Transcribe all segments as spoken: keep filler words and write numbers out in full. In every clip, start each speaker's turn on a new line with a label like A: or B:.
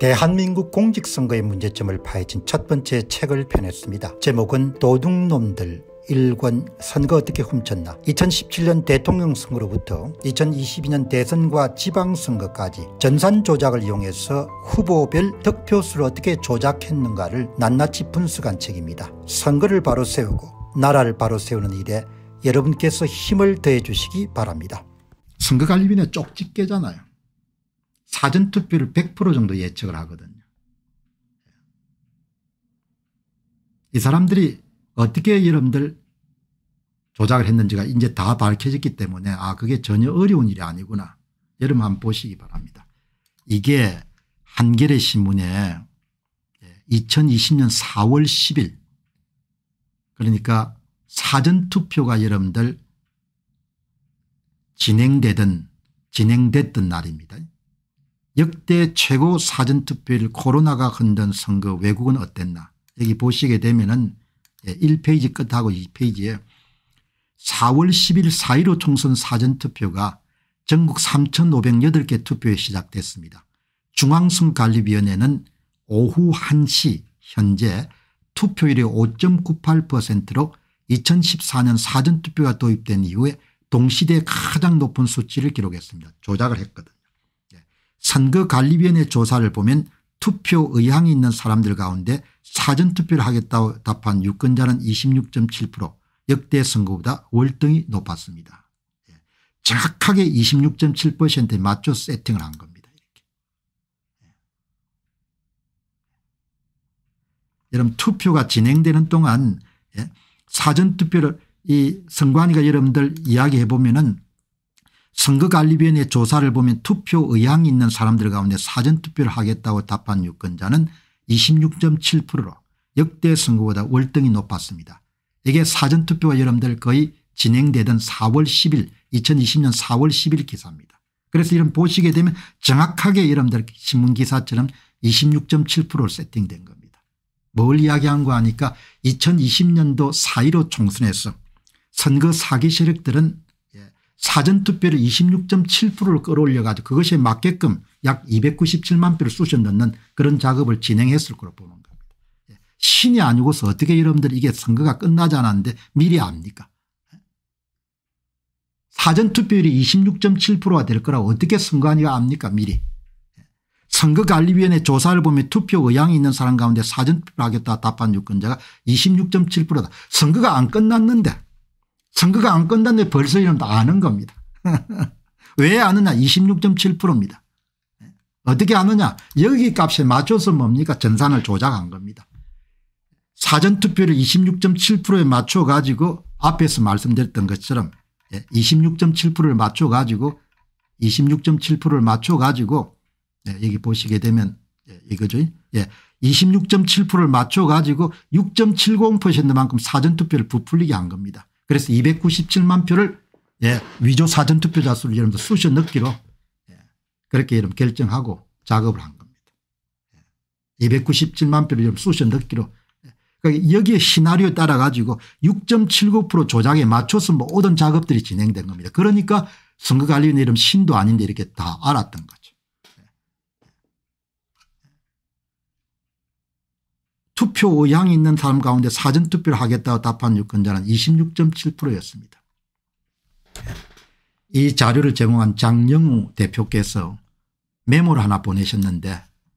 A: 대한민국 공직선거의 문제점을 파헤친 첫 번째 책을 펴냈습니다. 제목은 도둑놈들 일 권 선거 어떻게 훔쳤나. 이천십칠 년 대통령 선거로부터 이천이십이 년 대선과 지방선거까지 전산 조작을 이용해서 후보별 득표수를 어떻게 조작했는가를 낱낱이 분석한 책입니다. 선거를 바로 세우고 나라를 바로 세우는 일에 여러분께서 힘을 더해 주시기 바랍니다. 선거관리위원회 쪽집게잖아요. 사전투표를 백 퍼센트 정도 예측을 하거든요. 이 사람들이 어떻게 여러분들 조작을 했는지가 이제 다 밝혀졌기 때문에 아 그게 전혀 어려운 일이 아니구나. 여러분 한번 보시기 바랍니다. 이게 한겨레 신문에 이천이십 년 사월 십일 그러니까 사전투표가 여러분들 진행되던 진행됐던 날입니다. 역대 최고 사전투표일 코로나가 흔든 선거 외국은 어땠나. 여기 보시게 되면은 일 페이지 끝하고 이 페이지에 사월 십일 사 일오 총선 사전투표가 전국 삼천오백여덟 개 투표에 시작됐습니다. 중앙선거관리위원회는 오후 한 시 현재 투표율이 오 점 구팔 퍼센트로 이천십사 년 사전투표가 도입된 이후에 동시대에 가장 높은 수치를 기록했습니다. 조작을 했거든요. 선거관리위원회 조사를 보면 투표 의향이 있는 사람들 가운데 사전투표를 하겠다고 답한 유권자는 이십육 점 칠 퍼센트 역대 선거보다 월등히 높았습니다. 정확하게 이십육 점 칠 퍼센트에 맞춰 세팅을 한 겁니다. 이렇게. 여러분 투표가 진행되는 동안 사전투표를 이 선관위가 여러분들 이야기해 보면은 선거관리위원회 조사를 보면 투표 의향이 있는 사람들 가운데 사전투표를 하겠다고 답한 유권자는 이십육 점 칠 퍼센트로 역대 선거보다 월등히 높았습니다. 이게 사전투표가 여러분들 거의 진행되던 사월 십일 이천이십 년 사월 십일 기사입니다. 그래서 이런 보시게 되면 정확하게 여러분들 신문기사처럼 이십육 점 칠 퍼센트로 세팅된 겁니다. 뭘 이야기한 거 하니까 이천이십 년도 사 일오 총선에서 선거 사기 세력들은 사전투표를 이십육 점 칠 퍼센트를 끌어올려 가지고 그것에 맞게끔 약 이백구십칠만 표를 쑤셔 넣는 그런 작업을 진행했을 거로 보는 겁니다. 신이 아니고서 어떻게 여러분들 이게 선거가 끝나지 않았는데 미리 압니까? 사전투표율이 이십육 점 칠 퍼센트가 될 거라고 어떻게 선관위가 압니까 미리. 선거관리위원회 조사를 보면 투표 의향이 있는 사람 가운데 사전투표를 하겠다 답한 유권자가 이십육 점 칠 퍼센트다. 선거가 안 끝났는데 선거가 안 끝났는데 벌써 이런 다 아는 겁니다. 왜 아느냐 이십육 점 칠 퍼센트입니다. 어떻게 아느냐 여기 값에 맞춰서 뭡니까 전산을 조작한 겁니다. 사전투표를 이십육 점 칠 퍼센트에 맞춰 가지고 앞에서 말씀드렸던 것처럼 이십육 점 칠 퍼센트를 맞춰 가지고 이십육 점 칠 퍼센트를 맞춰 가지고 여기 보시게 되면 이거죠. 이십육 점 칠 퍼센트를 맞춰 가지고 육 점 칠공 퍼센트만큼 사전투표를 부풀리게 한 겁니다. 그래서 이백구십칠만 표를 예, 위조 사전투표자 수를 여러분들 쑤셔 넣기로 예, 그렇게 여러분 결정하고 작업을 한 겁니다. 예, 이백구십칠만 표를 여러분 쑤셔 넣기로 예, 그러니까 여기에 시나리오에 따라 가지고 육 점 칠구 퍼센트 조작에 맞춰서 모든 작업들이 진행된 겁니다. 그러니까 선거관리위원회 이름 신도 아닌데 이렇게 다 알았던 거죠. 투표 의향이 있는 사람 가운데 사전투표를 하겠다고 답한 유권자는 이십육 점 칠 퍼센트였습니다. 이 자료를 제공한 장영우 대표께서 메모를 하나 보내셨는데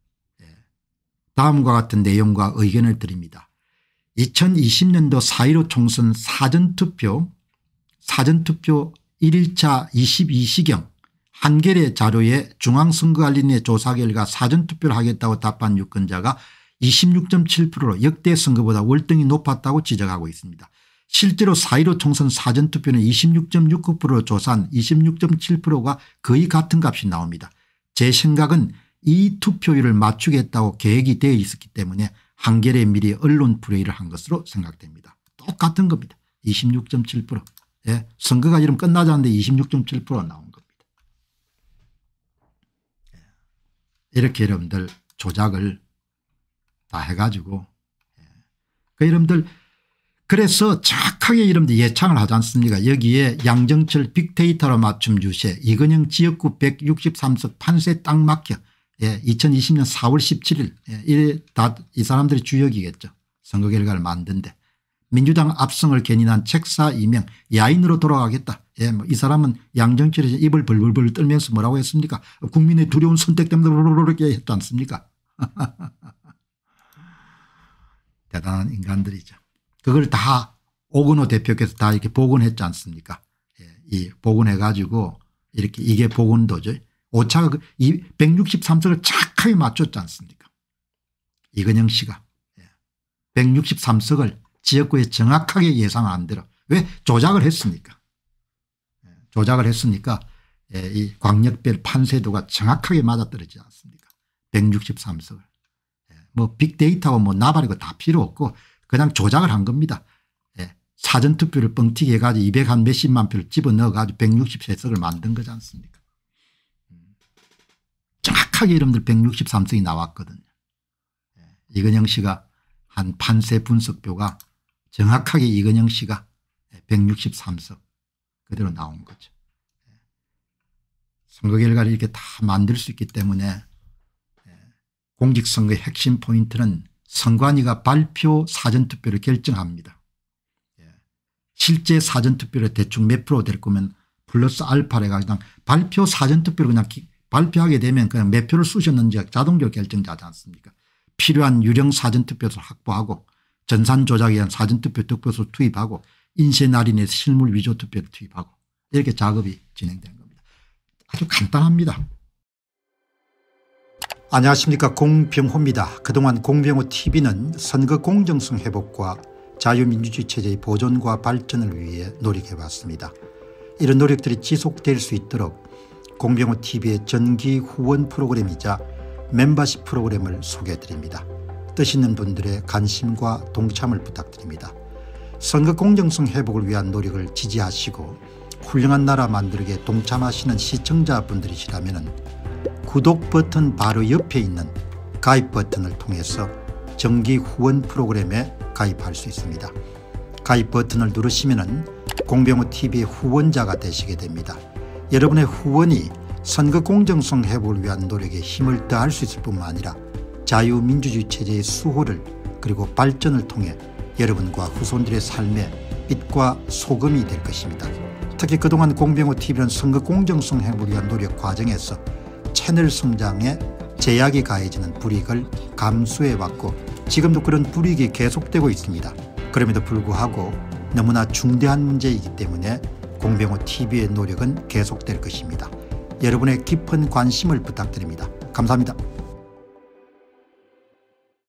A: 다음과 같은 내용과 의견을 드립니다. 이천이십 년도 사 일오 총선 사전투표 사전투표 일 일차 이십이 시경 한겨레 자료에 중앙선거관리위원회 조사 결과 사전투표를 하겠다고 답한 유권자가 이십육 점 칠 퍼센트로 역대 선거보다 월등히 높았다고 지적하고 있습니다. 실제로 사 일오 총선 사전투표는 이십육 점 육구 퍼센트로 조사한 이십육 점 칠 퍼센트가 거의 같은 값이 나옵니다. 제 생각은 이 투표율을 맞추겠다고 계획이 되어 있었기 때문에 한겨레에 미리 언론 플레이를 한 것으로 생각됩니다. 똑같은 겁니다. 이십육 점 칠 퍼센트. 예, 선거가 이름 끝나지 않는데 이십육 점 칠 퍼센트가 나온 겁니다. 이렇게 여러분들 조작을 다 해가지고 그 여러분들 그래서 정확하게 여러분들 예상을 하지 않습니까? 여기에 양정철 빅데이터로 맞춤 유세 이건영 지역구 백육십삼 석 판세 딱 막혀 예, 이천이십 년 사월 십칠일 예, 이, 다, 이 사람들이 주역이겠죠. 선거 결과를 만든데 민주당 압승을 견인한 책사 이명 야인으로 돌아가겠다. 예, 뭐 이 사람은 양정철에서 입을 벌벌벌 떨면서 뭐라고 했습니까? 국민의 두려운 선택 때문에 이렇게 했지 않습니까? 대단한 인간들이죠. 그걸 다 오건호 대표께서 다 이렇게 복원했지 않습니까? 예, 이 복원해 가지고 이렇게 이게 복원도죠. 오차가 그 백육십삼 석을 정확하게 맞췄지 않습니까? 이건영 씨가 백육십삼 석을 지역구에 정확하게 예상한 대로 왜 조작을 했습니까? 조작을 했으니까 이 광역별 판세도가 정확하게 맞아떨어지지 않습니까? 백육십삼 석을. 뭐 빅데이터와 뭐 나발이고 다 필요 없고 그냥 조작을 한 겁니다. 사전투표를 뻥튀기 해가지고 이백 한 몇십만 표를 집어넣어가지고 백육십삼 석을 만든 거지 않습니까? 정확하게 여러분들 백육십삼 석이 나왔거든요. 이건영 씨가 한 판세 분석표가 정확하게 이건영 씨가 백육십삼 석 그대로 나온 거죠. 선거 결과를 이렇게 다 만들 수 있기 때문에 공직선거의 핵심 포인트는 선관위가 발표 사전투표를 결정합니다. 실제 사전투표를 대충 몇 프로 될 거면 플러스 알파를 해가지고 발표 사전투표를 그냥 기, 발표하게 되면 그냥 몇 표를 쑤셨는지 자동적으로 결정되지 않습니까? 필요한 유령 사전투표를 확보하고 전산 조작에 의한 사전투표 득표수 투입하고 인쇄 날인에서 실물 위조 투표를 투입하고 이렇게 작업이 진행되는 겁니다. 아주 간단합니다. 안녕하십니까, 공병호입니다. 그동안 공병호 티비는 선거 공정성 회복과 자유민주주의 체제의 보존과 발전을 위해 노력해왔습니다. 이런 노력들이 지속될 수 있도록 공병호 티비의 정기 후원 프로그램이자 멤버십 프로그램을 소개해드립니다. 뜻 있는 분들의 관심과 동참을 부탁드립니다. 선거 공정성 회복을 위한 노력을 지지하시고 훌륭한 나라 만들기에 동참하시는 시청자분들이시라면 구독 버튼 바로 옆에 있는 가입 버튼을 통해서 정기 후원 프로그램에 가입할 수 있습니다. 가입 버튼을 누르시면 공병호 티비의 후원자가 되시게 됩니다. 여러분의 후원이 선거 공정성 회복을 위한 노력에 힘을 더할 수 있을 뿐만 아니라 자유민주주의 체제의 수호를 그리고 발전을 통해 여러분과 후손들의 삶에 빛과 소금이 될 것입니다. 특히 그동안 공병호 티비는 선거 공정성 회복을 위한 노력 과정에서 채널 성장에 제약이 가해지는 불이익을 감수해왔고 지금도 그런 불이익이 계속되고 있습니다. 그럼에도 불구하고 너무나 중대한 문제이기 때문에 공병호 티비의 노력은 계속될 것입니다. 여러분의 깊은 관심을 부탁드립니다. 감사합니다.